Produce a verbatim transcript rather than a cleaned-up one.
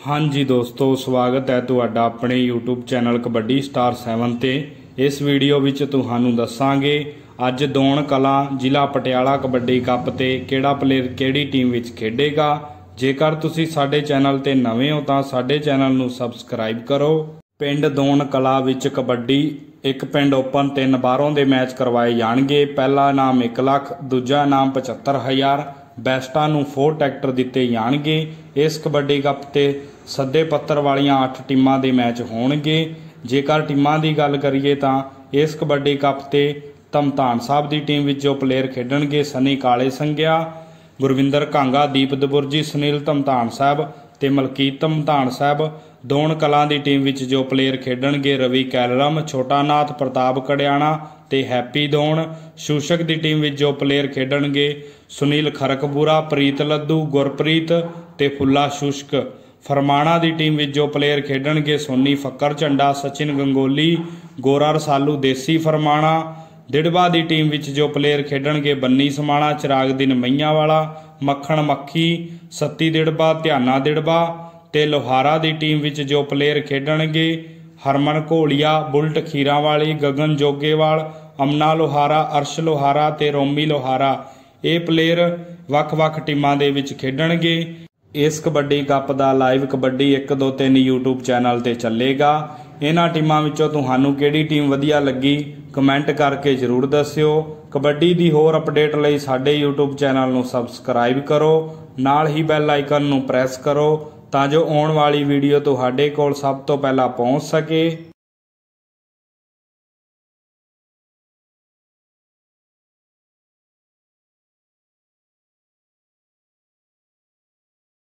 हाँ जी दोस्तों, स्वागत है तुहाडा अपने YouTube channel kabaddi star seven ते। इस वीडियो विच तुहानू दसांगे अज दौण कलां जिला पटियाला कबड्डी कप ते किहड़ा प्लेयर किहड़ी टीम विच खेडेगा। जेकर तुसीं साडे चैनल ते नवें हो तां साडे चैनल नू सबसक्राइब करो। पिंड दौण कला विच कबड्डी एक पिंड ओपन तीन बारों दे मैच करवाए जाणगे। पहला इनाम एक लख, दूजा इनाम पचहत्तर हज़ार, बैस्टां नू फोर ट्रैक्टर दिते जाणगे। इस कबड्डी कप ते सदे पत्तर वालियां अठ टीमां दे मैच होणगे। जेकर टीमां दी गल करिए तां इस कबड्डी कप ते धमतान साहब दी टीम विच जो प्लेयर खेडणगे सनी काले संघिया, गुरविंदर कांगा, दीप दबुरजी, सुनील धमतान साहब ते मलकीत धमतान साहब। दौण कलां दी टीम विच जो प्लेयर खेडणगे रवि कैलरम, छोटा नाथ, प्रताप कड़ियाणा ते हैप्पी दौण। शूशक दी टीम विच जो प्लेयर खेडणगे सुनील खरकपुरा, प्रीत लद्दू, गुरप्रीत ते फुल्ला शुष्क। फरमाणा दी टीम विच जो प्लेयर खेडणगे सोनी फक्कर झंडा, सचिन गंगोली, गोरा रसालू, देसी फरमाणा। दिड़बा दी टीम विच जो प्लेयर खेडणगे बन्नी समाणा, चिरागदीन मईयावाला, मक्खण मक्खी, सत्ती दिड़बा, ध्याना दिड़बा ते लोहारा दी टीम विच जो प्लेयर खेडणगे हरमन घोलिया, बुलट खीरावाली, गगन जोगेवाल, अमना लोहारा, अर्श लोहारा ते रोमी लोहारा। ये प्लेयर वख-वख टीमां दे विच खेडणगे। इस कबड्डी कप दा लाइव कबड्डी एक दो तीन यूट्यूब चैनल ते चलेगा। इन्हां टीमां विचों तुहानू किहड़ी टीम वधिया लगी कमेंट करके जरूर दस्सिओ। कबड्डी दी होर अपडेट लई साडे यूट्यूब चैनल नू सबसक्राइब करो, नाल ही बैल आइकन नू प्रैस करो तां जो आउण वाली वीडियो तुहाडे कोल सब तो पहला पहुंच सके।